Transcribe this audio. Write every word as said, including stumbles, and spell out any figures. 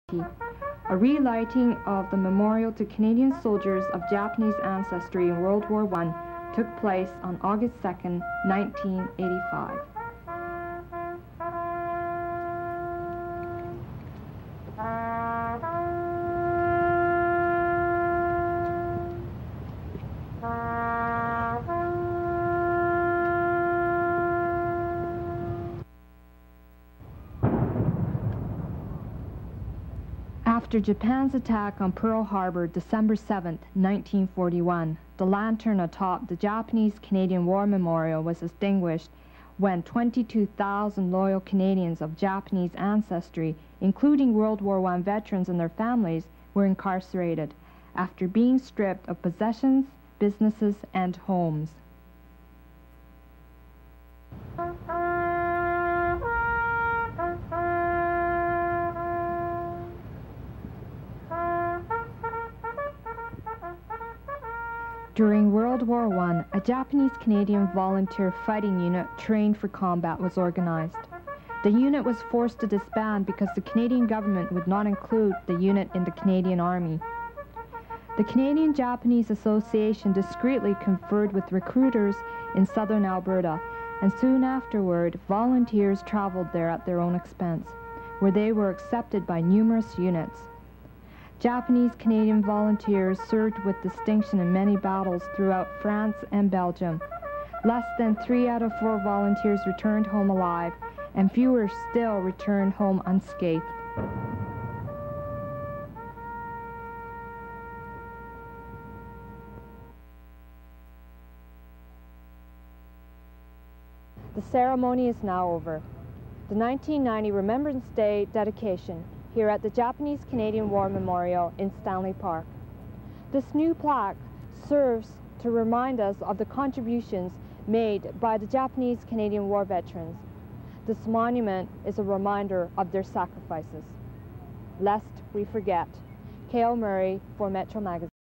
A relighting of the memorial to Canadian soldiers of Japanese ancestry in World War One took place on August second, nineteen eighty-five. After Japan's attack on Pearl Harbor, December seventh, nineteen forty-one, the lantern atop the Japanese-Canadian War Memorial was extinguished when twenty-two thousand loyal Canadians of Japanese ancestry, including World War One veterans and their families, were incarcerated after being stripped of possessions, businesses, and homes. During World War One, a Japanese-Canadian volunteer fighting unit trained for combat was organized. The unit was forced to disband because the Canadian government would not include the unit in the Canadian Army. The Canadian-Japanese Association discreetly conferred with recruiters in southern Alberta, and soon afterward, volunteers traveled there at their own expense, where they were accepted by numerous units. Japanese-Canadian volunteers served with distinction in many battles throughout France and Belgium. Less than three out of four volunteers returned home alive, and fewer still returned home unscathed. The ceremony is now over. The nineteen ninety Remembrance Day dedication here at the Japanese-Canadian War Memorial in Stanley Park. This new plaque serves to remind us of the contributions made by the Japanese-Canadian War veterans. This monument is a reminder of their sacrifices. Lest we forget. K L Murray for Metro Magazine.